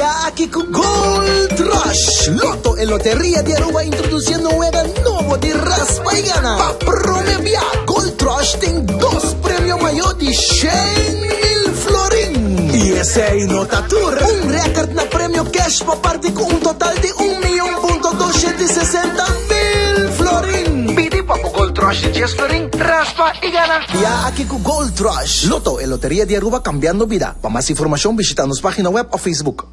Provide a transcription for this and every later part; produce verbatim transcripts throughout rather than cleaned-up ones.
Ya aquí con Gold Rush, Loto en Lotería de Aruba introduciendo un juego nuevo de raspa y gana. Pa premiar Gold Rush ten dos premios mayor de cien mil florín. Y ese ahí nota tour, un récord na premio cash pa parte con un total de un millón punto doscientos sesenta mil florín. Pide pa Gold Rush de diez florín, raspa y gana. Ya aquí con Gold Rush, Loto en Lotería de Aruba cambiando vida. Para más información visita nuestra página web o Facebook.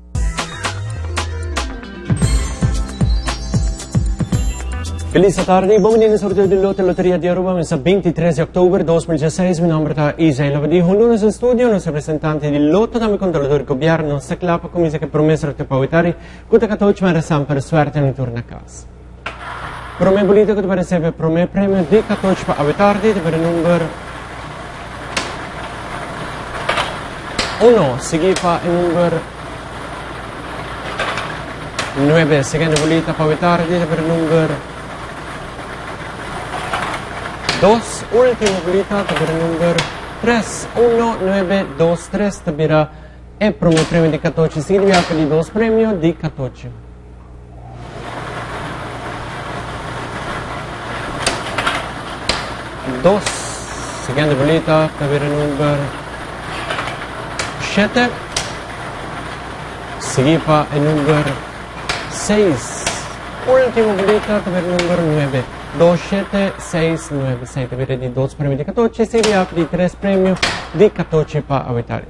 Feliz tarde, bom menino sorteio de Loto Loteria de Aruba, mesa veintitrés de octubre de dois mil e dezesseis. Mi nombre è Isael Lavadijo, lunes in studio, nostro rappresentante di Loto, dammi controllatore governo, non sta clapa, come se che promesso che pavitari, quota catodici ma resam per suerte non torna a casa. Prome politico deve ricevere prome premio di catodici per avitardi, per il numero uno, seguiva il numero nove, seconda volita per avitardi, per il numero dos, último habilitado por el número tres, uno, nueve, dos, tres, tabira el primer premio de catorce, significa que dos premios de catorce. dos, segunda bolita, tabira el número siete, seguiva el número seis, último bolita, tabira el número nueve. dos, siete, seis, nueve, seis, avere di dodici premi di catorce, si riapre di tre premi di catorce per avitare.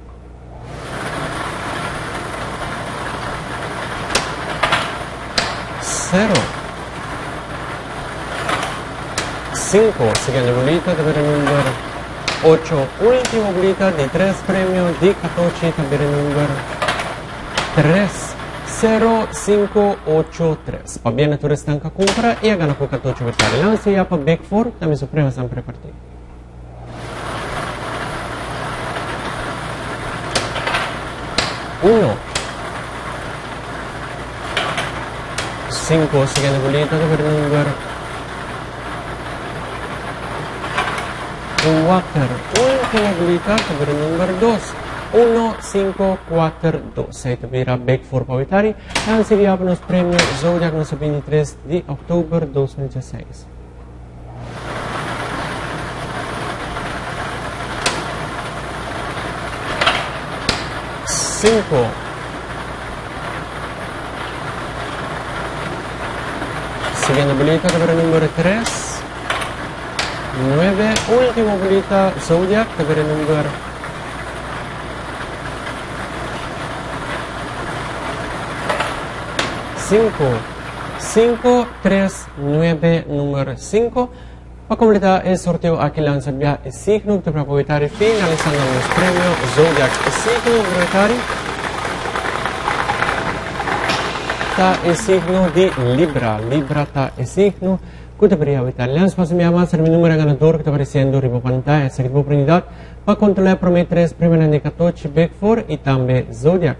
zero, cinque, seconda bolita, avere il numero otto, ultima bolita di tre premi di catorce, avere il numero tre. zero, cinque, otto, tre. Va bene, tu resta anche a compra e a gana con catorce vitali. L'ansia è per Big Four, da mi suprema sempre partita. uno, cinque, seconda bolita, per il numero quattro, ultima bolita, per il numero due. uno, cinque, quattro, due. Sei tabira Big Four pavitari. Anzi vi apre il premio Zodiac nostro ventitré di ottobre duemiladiciassei. cinque, seconda bolita per il numero tre, nove, ultima bolita Zodiac per il numero cinque, cinque, tre, nueve, numero cinque. Para completar el sorteo aquí lanza el signo de propietario finalizando el premio Zodiac. El signo propietario está el signo de Libra. Libra está el signo que te podría evitar. Le vamos a llamar el número ganador que está apareciendo arriba pantalla. Esa oportunidad para controlar prometer tres premios de catorce Big Four y también Zodiac.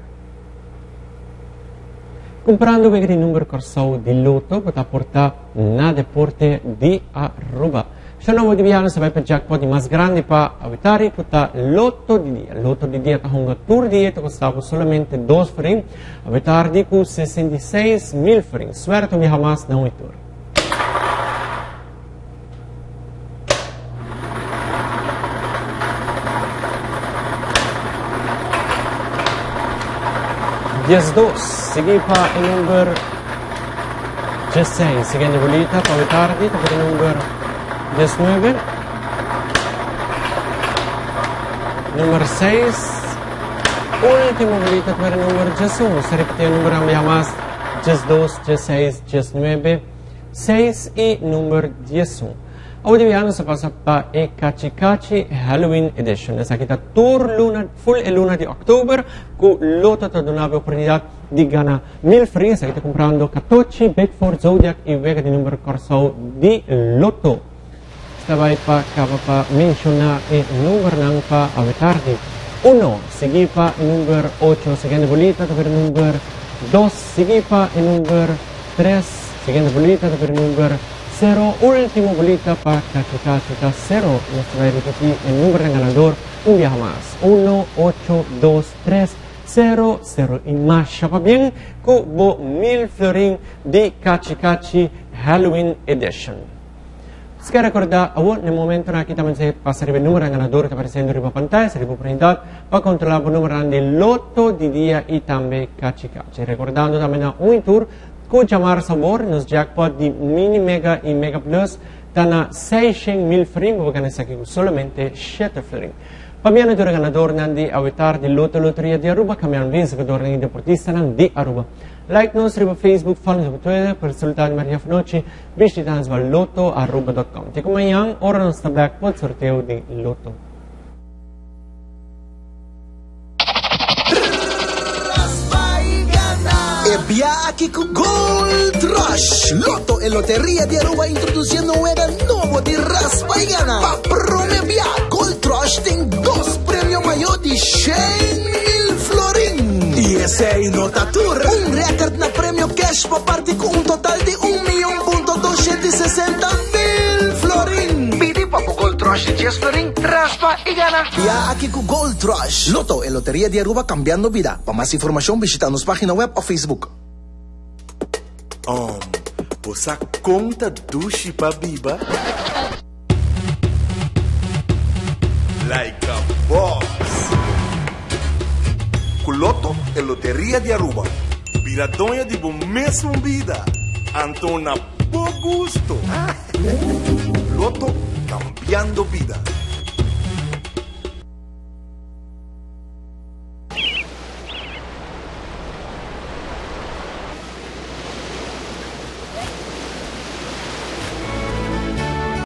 Comprando il numero corso di Loto per portare na deporte di Aruba. Se non vuoi diviano se vai per jackpot di mas grandi per avitare puta Lotto di dia. Lotto di dia kahunga tour di dia costava solamente due florin. Avitare di cu sessantasei mil florin. Suerte vi jamás não tour. diecidue, segui pa il numero diciassei, seconda volita, poi tardi, per il numero diciannove, numero sei, ultima volita per il numero diciuno, se ripete il numero abbiamo más diciassette, diciassei, diciannove, sei e numero dieci. Oggi vi se passa per il Caci Caci Halloween Edition. Essa kita tour luna, full e luna di ottobre, con Loto ti dona l'opportunità di ganare mille free. Essa kita comprando catorce Big Four Zodiac e vega di numero corso di Loto. Stai pa cava pa menzionare il numero non pa avitardi. uno, segui pa il numero otto, seconda volita per il numero due, segui pa il numero tre, seconda volita per il numero zero, último bolita para Cachucachuca cero. Nos va a repetir el número de ganador un viaje más. uno, ocho, dos, tres, zero zero e masha pa bien ku bo mil florin di Cachi Cachi Halloween Edition. Se recordar, awal no momento na kita man sa pasaribe numero ang ganador que aparecendo riba pantalla, sa riba printat, pa controlar o numero de loto di dia e tambe Cachi Cachi. Recordando também na un tour, ku chamar sabor nos jackpot di mini mega e mega plus, dana seiscentos mil florin, porque nessa aqui solamente sette florin. Pamiano do ganador nandi awitar di loto loteria di Aruba, kamian vencedor ng deportista ng di Aruba. Like nos riba Facebook, follow nos Twitter, per resultado de Maria Fnoci, visitanos al loto arroba dot com. Te kumayang, ora nos na blackpot sorteo di loto. Ebbia aquí con Gold Rush, Loto e Loteria di Aruba introduciendo un juego nuevo de Raspa y Gana. Pa promebia, Gold Rush tem dos premios mayor de cien mil florin. Y ese es nota tour, un récord na premio cash pa parte con un total de un millón punto doscientos sesenta mil florin. Pidi pa po Gold Rush de diez florin, Raspa y Gana. Ya aquí con Gold Rush, Loto e Loteria de Aruba cambiando vida. Para más información visita nuestra página web o Facebook. Um, você conta dushi pa biba? Like a boss. Culoto e Loteria de Aruba. Piradonha de bom mesmo vida. Antona por gusto. Loto cambiando vida.